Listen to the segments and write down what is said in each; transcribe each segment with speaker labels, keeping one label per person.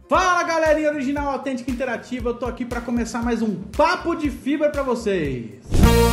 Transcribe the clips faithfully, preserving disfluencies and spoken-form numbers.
Speaker 1: Fala galerinha original, autêntica, interativa, eu tô aqui pra começar mais um Papo de Fibra pra vocês.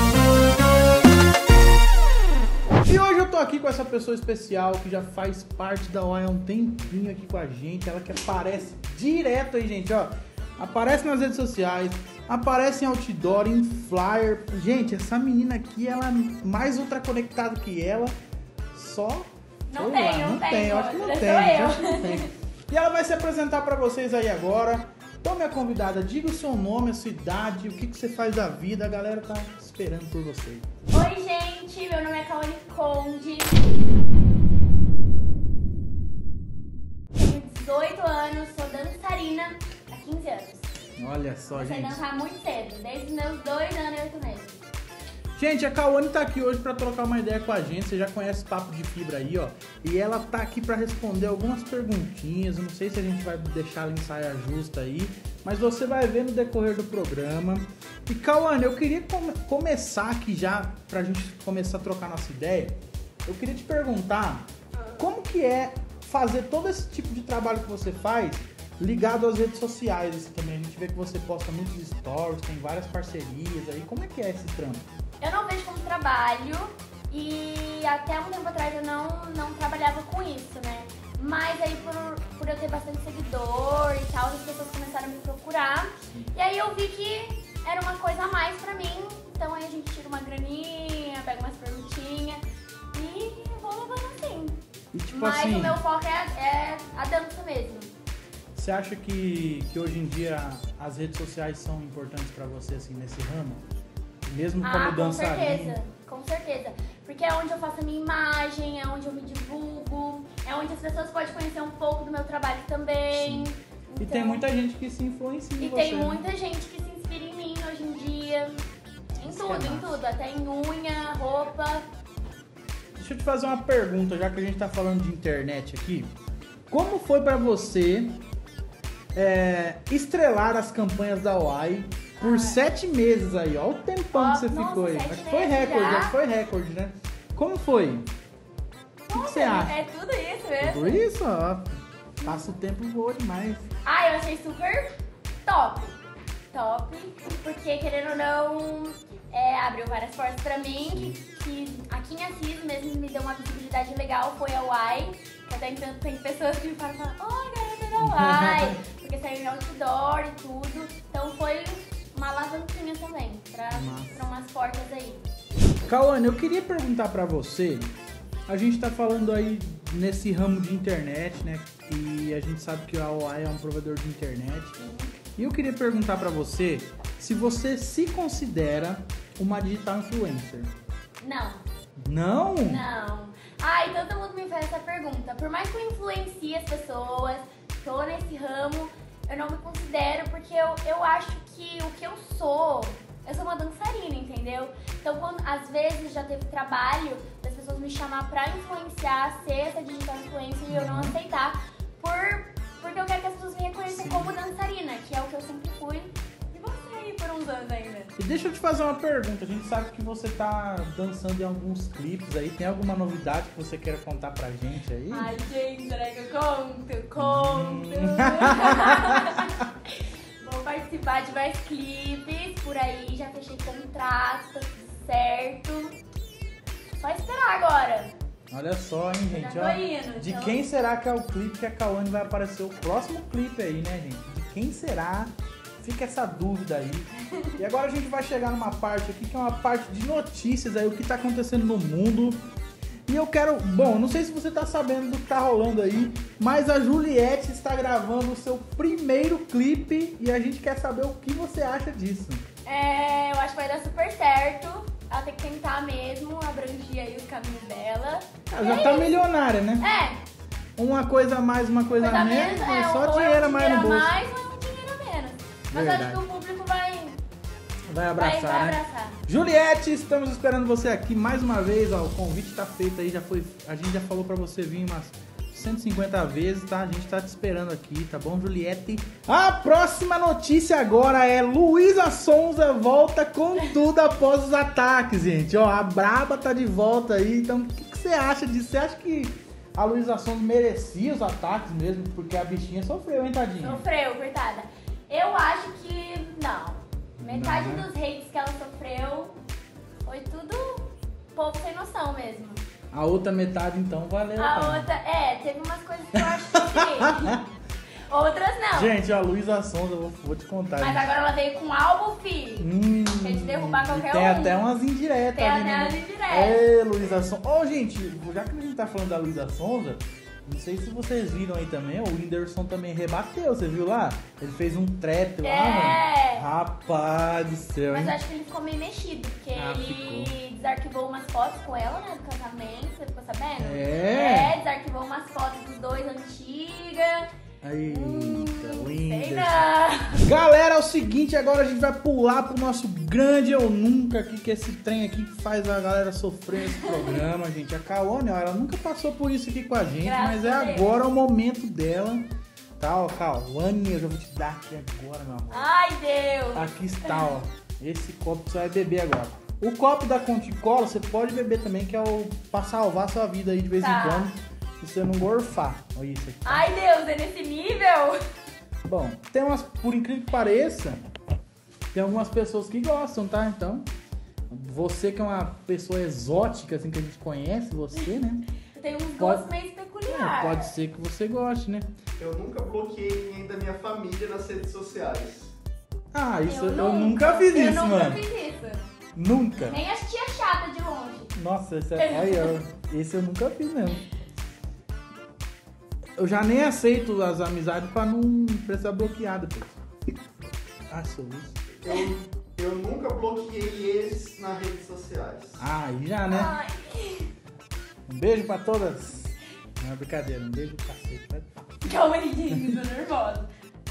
Speaker 1: E hoje eu tô aqui com essa pessoa especial que já faz parte da U A I há um tempinho aqui com a gente. Ela que aparece direto aí, gente, ó. Aparece nas redes sociais, aparece em outdoor, em flyer. Gente, essa menina aqui, ela é mais ultra conectada que ela. Só...
Speaker 2: Não tem,
Speaker 1: lá,
Speaker 2: não,
Speaker 1: não
Speaker 2: tem.
Speaker 1: tem, eu acho que não
Speaker 2: Sou
Speaker 1: tem,
Speaker 2: eu.
Speaker 1: eu acho que não tem. E ela vai se apresentar pra vocês aí agora. Então, minha convidada, diga o seu nome, a sua idade, o que, que você faz da vida. A galera tá esperando por você.
Speaker 2: Oi, gente, meu nome é Kawane Conde. Tenho dezoito anos, sou dançarina há quinze anos.
Speaker 1: Olha só,
Speaker 2: Comecei a
Speaker 1: gente.
Speaker 2: dançar muito cedo, desde os meus dois anos e oito meses.
Speaker 1: Gente, a Kawane tá aqui hoje pra trocar uma ideia com a gente. Você já conhece Papo de Fibra aí, ó. E ela tá aqui pra responder algumas perguntinhas. Eu não sei se a gente vai deixar ela em saia justa aí, mas você vai ver no decorrer do programa. E Kawane, eu queria come- começar aqui já, pra gente começar a trocar nossa ideia. Eu queria te perguntar como que é fazer todo esse tipo de trabalho que você faz ligado às redes sociais assim, também. A gente vê que você posta muitos stories, tem várias parcerias aí. Como é que é esse trampo?
Speaker 2: Eu não vejo como trabalho e até um tempo atrás eu não, não trabalhava com isso, né? Mas aí por, por eu ter bastante seguidor e tal, as pessoas começaram a me procurar. E aí eu vi que era uma coisa a mais pra mim. Então aí a gente tira uma graninha, pega umas perguntinhas e vou levando assim.
Speaker 1: E, tipo
Speaker 2: Mas
Speaker 1: assim,
Speaker 2: o meu foco é, é a dança mesmo.
Speaker 1: você acha que, que hoje em dia as redes sociais são importantes pra você, assim, nesse ramo? Mesmo como
Speaker 2: Ah, com
Speaker 1: dançarina?
Speaker 2: certeza, com certeza. Porque é onde eu faço a minha imagem, é onde eu me divulgo, é onde as pessoas podem conhecer um pouco do meu trabalho também.
Speaker 1: Sim. E
Speaker 2: Então,
Speaker 1: tem muita gente que se influencia em
Speaker 2: E
Speaker 1: você.
Speaker 2: tem
Speaker 1: né?
Speaker 2: muita gente que se inspira em mim hoje em dia. Em
Speaker 1: Isso
Speaker 2: tudo,
Speaker 1: é
Speaker 2: em
Speaker 1: massa.
Speaker 2: tudo. Até em unha, roupa.
Speaker 1: Deixa eu te fazer uma pergunta, já que a gente tá falando de internet aqui. Como foi pra você é, estrelar as campanhas da U A I por
Speaker 2: Ah.
Speaker 1: sete meses aí? Ó, o tempão
Speaker 2: Ó,
Speaker 1: que você
Speaker 2: nossa,
Speaker 1: ficou aí.
Speaker 2: sete
Speaker 1: Acho que foi
Speaker 2: meses
Speaker 1: recorde,
Speaker 2: já?
Speaker 1: acho que foi recorde, né? Como foi? O que, que você acha?
Speaker 2: É tudo isso mesmo.
Speaker 1: Por isso, ó. Passa o tempo voa demais.
Speaker 2: Ah, eu achei super top. Top. Porque, querendo ou não, é, abriu várias portas pra mim. Que, que aqui em Assis mesmo me deu uma visibilidade legal. Foi a U A I. Que até então tem pessoas que me falam, oi, garota da U A I. Porque saiu em outdoor e tudo. Então foi uma alavanquinha também. Pra,
Speaker 1: Massa.
Speaker 2: pra umas portas aí.
Speaker 1: Kawane, eu queria perguntar pra você, a gente tá falando aí nesse ramo de internet, né? E a gente sabe que a U A I é um provedor de internet. E eu queria perguntar pra você se você se considera uma digital influencer.
Speaker 2: Não.
Speaker 1: Não?
Speaker 2: Não. Ai, todo mundo me faz essa pergunta. Por mais que eu influencie as pessoas, tô nesse ramo, eu não me considero porque eu, eu acho que o que eu sou, eu sou uma dançarina, entendeu? Então, quando, às vezes já teve trabalho das pessoas me chamar pra influenciar, ser essa digital influencer e eu não aceitar, por, porque eu quero que as pessoas me reconheçam
Speaker 1: Sim.
Speaker 2: como dançarina, que é o que eu sempre fui. E você aí por uns anos ainda.
Speaker 1: E deixa eu te fazer uma pergunta. A gente sabe que você tá dançando em alguns clipes aí. Tem alguma novidade que você queira contar pra gente aí?
Speaker 2: Ai, gente, será que eu conto? Conto! Vou participar de mais clipes por aí, já fechei contrato, tá tudo certo. Só esperar agora.
Speaker 1: Olha só, hein, gente.
Speaker 2: Já tô
Speaker 1: ó.
Speaker 2: indo,
Speaker 1: De
Speaker 2: então.
Speaker 1: quem será que é o clipe que a Kawane vai aparecer? O próximo clipe aí, né, gente? De quem será? Fica essa dúvida aí. E agora a gente vai chegar numa parte aqui que é uma parte de notícias aí, o que tá acontecendo no mundo. E eu quero... Bom, não sei se você tá sabendo do que tá rolando aí, mas a Juliette está gravando o seu primeiro clipe e a gente quer saber o que você acha disso.
Speaker 2: É, eu acho que vai dar super certo. Ela tem que tentar mesmo, abranger aí os caminhos dela.
Speaker 1: Ela
Speaker 2: E
Speaker 1: já
Speaker 2: é
Speaker 1: tá
Speaker 2: isso.
Speaker 1: milionária, né?
Speaker 2: É,
Speaker 1: Uma coisa a mais, uma coisa,
Speaker 2: coisa
Speaker 1: a menos,
Speaker 2: menos,
Speaker 1: mas
Speaker 2: é,
Speaker 1: só
Speaker 2: ou
Speaker 1: dinheiro
Speaker 2: é
Speaker 1: a
Speaker 2: um
Speaker 1: mais no
Speaker 2: dinheiro a
Speaker 1: bolso.
Speaker 2: mais ou é um dinheiro a menos. Mas
Speaker 1: Verdade.
Speaker 2: acho que o público vai,
Speaker 1: Vai
Speaker 2: vai,
Speaker 1: abraçar,
Speaker 2: vai
Speaker 1: né?
Speaker 2: abraçar.
Speaker 1: Juliette, estamos esperando você aqui mais uma vez, ó, o convite tá feito aí, já foi, a gente já falou pra você vir umas cento e cinquenta vezes, tá? A gente tá te esperando aqui, tá bom, Juliette? A próxima notícia agora é Luísa Sonza volta com tudo após os ataques, gente. Ó, a Braba tá de volta aí, então o que, que você acha disso? Você acha que a Luísa Sonza merecia os ataques mesmo, porque a bichinha sofreu, hein, tadinha?
Speaker 2: Sofreu, coitada. Eu acho que não. Metade
Speaker 1: Não, né?
Speaker 2: dos hates que ela sofreu foi tudo povo sem noção mesmo.
Speaker 1: A outra metade, então, valeu.
Speaker 2: A
Speaker 1: tá?
Speaker 2: outra, é, teve umas coisas que eu acho que outras não.
Speaker 1: Gente, a Luísa Sonza, eu vou, vou te contar.
Speaker 2: Mas
Speaker 1: gente.
Speaker 2: agora ela veio com álbum, filho.
Speaker 1: Hum,
Speaker 2: Quer te derrubar qualquer
Speaker 1: e tem
Speaker 2: um.
Speaker 1: até umas indiretas
Speaker 2: Tem
Speaker 1: ali,
Speaker 2: até
Speaker 1: né?
Speaker 2: umas indiretas.
Speaker 1: É, Luísa Sonza. Ô, gente, já que a gente tá falando da Luísa Sonza, não sei se vocês viram aí também, o Whindersson também rebateu, você viu lá? Ele fez um trap lá,
Speaker 2: É.
Speaker 1: mano. Rapaz do céu,
Speaker 2: Mas
Speaker 1: hein?
Speaker 2: eu acho que ele ficou meio mexido, porque
Speaker 1: Ah,
Speaker 2: ele
Speaker 1: ficou.
Speaker 2: desarquivou umas fotos com ela, né, do casamento, você ficou sabendo?
Speaker 1: É?
Speaker 2: É, desarquivou umas fotos dos dois antigas.
Speaker 1: Eita,
Speaker 2: Hum, sei
Speaker 1: Whindersson.
Speaker 2: não.
Speaker 1: Galera, é o seguinte, agora a gente vai pular pro nosso grande Eu Nunca aqui, que é esse trem aqui que faz a galera sofrer nesse programa, gente. A Kaone, ó, ela nunca passou por isso aqui com a gente,
Speaker 2: Graças
Speaker 1: mas é
Speaker 2: a Deus.
Speaker 1: agora o momento dela. Tá, ó, Kaone, eu já vou te dar aqui agora, meu amor.
Speaker 2: Ai, Deus.
Speaker 1: Aqui está, ó. Esse copo que você vai beber agora. O copo da Conticola você pode beber também, que é o pra salvar a sua vida aí de vez
Speaker 2: Tá.
Speaker 1: em quando, se você não gorfar. Olha isso aqui.
Speaker 2: Ai, Deus, é nesse nível?
Speaker 1: Bom, tem umas, por incrível que pareça, tem algumas pessoas que gostam, tá? Então, você que é uma pessoa exótica, assim, que a gente conhece, você, né?
Speaker 2: Tem uns
Speaker 1: Pode-
Speaker 2: gostos meio
Speaker 1: É,
Speaker 2: peculiares.
Speaker 1: pode ser que você goste, né?
Speaker 3: Eu nunca bloqueei ninguém da minha família nas redes sociais.
Speaker 1: Ah, isso eu, nunca, fiz
Speaker 2: eu
Speaker 1: isso,
Speaker 2: nunca
Speaker 1: mano.
Speaker 2: fiz isso.
Speaker 1: Nunca.
Speaker 2: Nem as tia chata de longe.
Speaker 1: Nossa, esse, é, aí, ó, esse eu nunca fiz mesmo. Eu já nem aceito as amizades pra não precisar bloquear depois. Ah, sou isso.
Speaker 3: Eu, eu nunca bloqueei eles nas redes sociais.
Speaker 1: Ah, aí já, né?
Speaker 2: Ai.
Speaker 1: Um beijo pra todas. Não é brincadeira, um beijo cacete. Vai.
Speaker 2: Calma aí, gente, tô nervosa.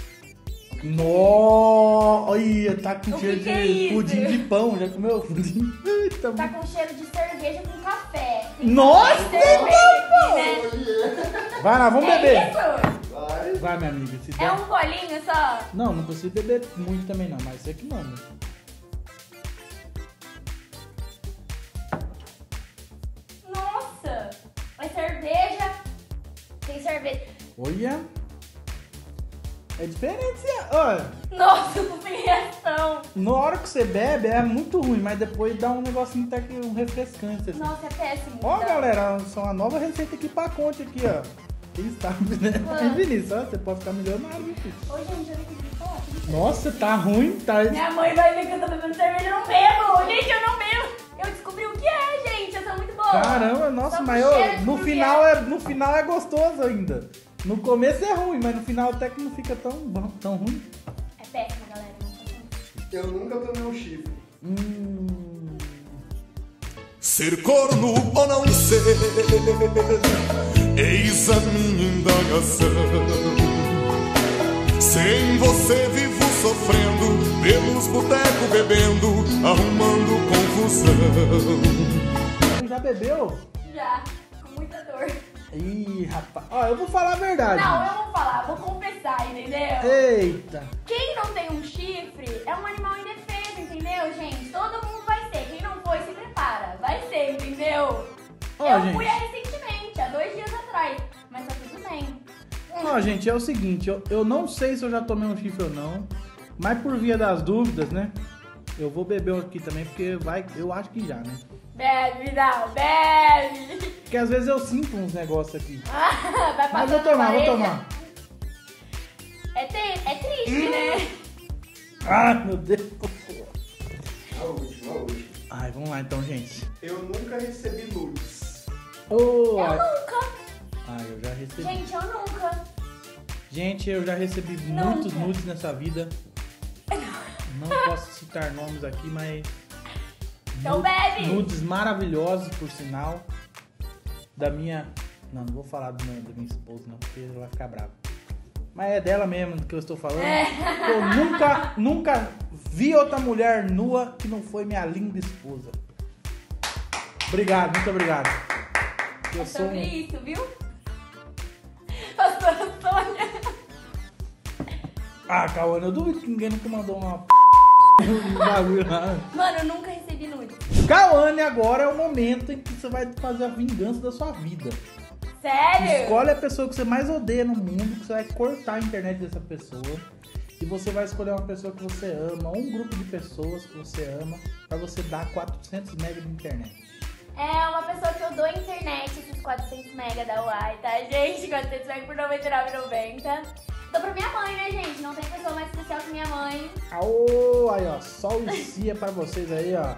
Speaker 1: Nossa, olha, tá com
Speaker 2: O
Speaker 1: cheiro
Speaker 2: que que é
Speaker 1: de
Speaker 2: isso?
Speaker 1: pudim de pão. Já comeu pudim? Eita,
Speaker 2: Tá com cheiro de cerveja com café.
Speaker 1: Nossa,
Speaker 2: Cerveja aqui, né?
Speaker 1: vai lá, vamos
Speaker 2: É
Speaker 1: beber.
Speaker 2: isso?
Speaker 3: Vai.
Speaker 1: Vai, minha amiga. Se
Speaker 2: É
Speaker 1: der...
Speaker 2: um golinho só?
Speaker 1: Não, não precisa beber muito também não, mas você que manda.
Speaker 2: Nossa! É cerveja. Tem cerveja.
Speaker 1: Olha. É diferente. você- Olha,
Speaker 2: Nossa, não tem reação.
Speaker 1: na hora que você bebe é muito ruim, mas depois dá um negocinho até que um refrescante. Assim.
Speaker 2: Nossa, é péssimo.
Speaker 1: Ó,
Speaker 2: Então,
Speaker 1: galera, só uma nova receita aqui pra conte aqui, ó. Quem sabe, né?
Speaker 2: Ah.
Speaker 1: Hein, Vinícius? Ó, você pode ficar milionário, viu, filho?
Speaker 2: Ô, gente, eu não acredito falar.
Speaker 1: Nossa, tá ruim, tá...
Speaker 2: Minha mãe vai ver que eu tô bebendo cerveja, eu não bebo. Gente, eu não bebo. Eu descobri o que é, gente. Eu sou muito boa.
Speaker 1: Caramba, nossa,
Speaker 2: Só
Speaker 1: mas
Speaker 2: com
Speaker 1: eu-
Speaker 2: cheiro de
Speaker 1: no,
Speaker 2: que
Speaker 1: final é, no final é gostoso ainda. No começo é ruim, mas no final até que não fica tão bom, tão ruim.
Speaker 2: É péssimo, galera. Não façam isso.
Speaker 3: Eu nunca tomei um chifre.
Speaker 1: Hum...
Speaker 4: Ser corno ou não ser, eis a minha indagação. Sem você vivo sofrendo, pelos botecos bebendo, arrumando confusão.
Speaker 1: Já bebeu?
Speaker 2: Já, com muita dor.
Speaker 1: Ih, rapaz. Ó, eu vou falar a verdade.
Speaker 2: Não, eu vou falar, vou confessar, entendeu?
Speaker 1: Eita.
Speaker 2: Quem não tem um chifre é um animal indefeso, entendeu, gente? Todo mundo vai ser. Quem não foi, se prepara. Vai ser, entendeu?
Speaker 1: Ó,
Speaker 2: eu
Speaker 1: gente.
Speaker 2: fui recentemente, há dois dias atrás. Mas tá tudo bem.
Speaker 1: Ó, gente, é o seguinte, eu, eu não sei se eu já tomei um chifre ou não, mas por via das dúvidas, né? Eu vou beber um aqui também, porque vai, eu acho que já, né?
Speaker 2: Bebe, não, bebe.
Speaker 1: Porque às vezes eu sinto uns negócios aqui.
Speaker 2: Ah, vai
Speaker 1: Mas vou
Speaker 2: passando
Speaker 1: tomar, vou
Speaker 2: orelha.
Speaker 1: tomar.
Speaker 2: É, te- é triste, né?
Speaker 1: Ai, meu Deus.
Speaker 3: A última, a última.
Speaker 1: Ai, vamos lá então, gente.
Speaker 3: Eu nunca recebi nudes.
Speaker 1: Ô,
Speaker 2: Eu
Speaker 1: ai.
Speaker 2: nunca.
Speaker 1: Ai, eu já recebi.
Speaker 2: Gente, eu nunca.
Speaker 1: Gente, eu já recebi
Speaker 2: Nunca.
Speaker 1: muitos nudes nessa vida. Não posso citar nomes aqui, mas...
Speaker 2: Então
Speaker 1: nu-
Speaker 2: bebe.
Speaker 1: Nudes maravilhosos, por sinal. Da minha... Não, não vou falar do meu, da minha esposa, não, porque ela vai ficar brava. Mas é dela mesmo que eu estou falando.
Speaker 2: É.
Speaker 1: Eu nunca, nunca vi outra mulher nua que não foi minha linda esposa. Obrigado, muito obrigado. Eu
Speaker 2: É
Speaker 1: sou
Speaker 2: sobre
Speaker 1: um...
Speaker 2: isso, viu? Pastora Sônia.
Speaker 1: Ah, Cauã, eu duvido que ninguém nunca mandou uma p... um bagulho lá.
Speaker 2: Mano, eu nunca recebi nude.
Speaker 1: Cauane, agora é o momento em que você vai fazer a vingança da sua vida.
Speaker 2: Sério?
Speaker 1: Escolhe a pessoa que você mais odeia no mundo, que você vai cortar a internet dessa pessoa. E você vai escolher uma pessoa que você ama, ou um grupo de pessoas que você ama, pra você dar quatrocentos megas de internet.
Speaker 2: É uma pessoa que eu dou internet, esses quatrocentos mega da Uai, tá, gente? quatrocentos mega por noventa e nove reais e noventa centavos. Dou pra minha mãe, né, gente? Não tem pessoa mais especial que minha mãe.
Speaker 1: Aô, aí, ó, só o Cia pra vocês aí, ó.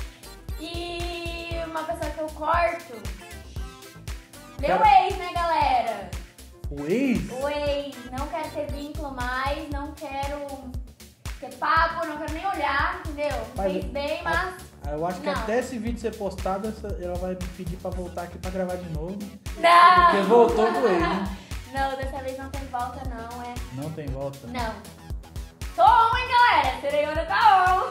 Speaker 2: E uma pessoa que eu corto, meu
Speaker 1: Cara-
Speaker 2: ex, né, galera?
Speaker 1: O ex?
Speaker 2: O ex, não quero ter vínculo mais, não quero ter papo, não quero nem olhar, entendeu?
Speaker 1: Mas-
Speaker 2: Fez bem, mas...
Speaker 1: Ah, eu acho que
Speaker 2: Não.
Speaker 1: até esse vídeo ser postado, essa- ela vai me pedir pra voltar aqui pra gravar de novo.
Speaker 2: Não!
Speaker 1: Porque voltou com ele, né?
Speaker 2: Não, dessa vez não tem volta não, é...
Speaker 1: Não tem volta.
Speaker 2: Não. Tô on, hein, galera? Sereiona tá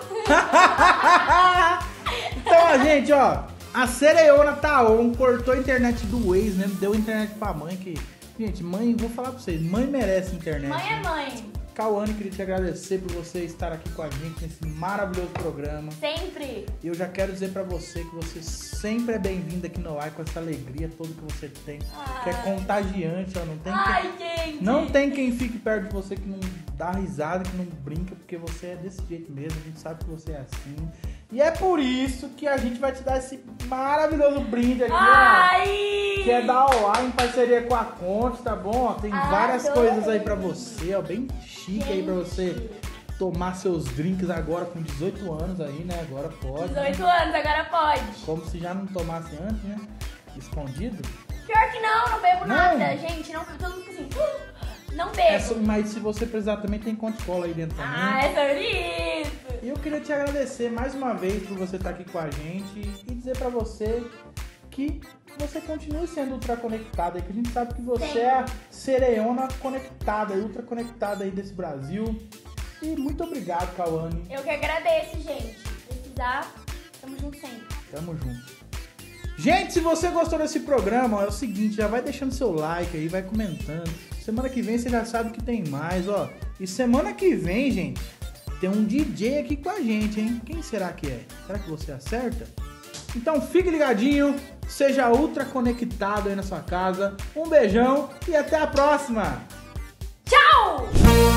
Speaker 2: on.
Speaker 1: Então, a gente, ó, a Sereiona tá on, cortou a internet do ex, né? Deu internet pra mãe, que... Gente, mãe, vou falar pra vocês, mãe merece internet.
Speaker 2: Mãe é
Speaker 1: né?
Speaker 2: mãe.
Speaker 1: Cauane, queria te agradecer por você estar aqui com a gente nesse maravilhoso programa.
Speaker 2: Sempre.
Speaker 1: E eu já quero dizer pra você que você sempre é bem-vinda aqui no ar com essa alegria toda que você tem, que é
Speaker 2: Ai.
Speaker 1: contagiante, ó, não tem quem,
Speaker 2: Ai, gente.
Speaker 1: não tem quem fique perto de você que não dá risada, que não brinca, porque você é desse jeito mesmo, a gente sabe que você é assim. E é por isso que a gente vai te dar esse maravilhoso brinde aqui, ó.
Speaker 2: Ai.
Speaker 1: Que é da Uai em parceria com a Conte, tá bom? Ó, tem
Speaker 2: Adorei.
Speaker 1: várias coisas aí pra você, ó, bem chique aí pra você tomar seus drinks agora com dezoito anos aí, né? Agora pode.
Speaker 2: dezoito
Speaker 1: né?
Speaker 2: anos, agora pode.
Speaker 1: Como se já não tomasse antes, né? Escondido.
Speaker 2: Pior que não, não bebo
Speaker 1: Não.
Speaker 2: nada, gente. Não, todo mundo fica assim, "Uh", não bebo.
Speaker 1: É só- mas se você precisar também tem Conte Cola aí dentro também.
Speaker 2: Ah, é sobre isso.
Speaker 1: E eu queria te agradecer mais uma vez por você estar aqui com a gente e dizer pra você que você continue sendo ultra conectada, que a gente sabe que você
Speaker 2: Sim.
Speaker 1: é a Sereiona conectada, ultra conectada aí desse Brasil. E muito obrigado, Cauane.
Speaker 2: Eu que agradeço, gente. Se precisar, tamo junto sempre.
Speaker 1: Tamo junto. Gente, se você gostou desse programa, ó, é o seguinte, já vai deixando seu like aí, vai comentando. Semana que vem você já sabe que tem mais, ó. E semana que vem, gente, tem um D J aqui com a gente, hein? Quem será que é? Será que você acerta? Então fique ligadinho, seja ultra conectado aí na sua casa. Um beijão e até a próxima!
Speaker 2: Tchau!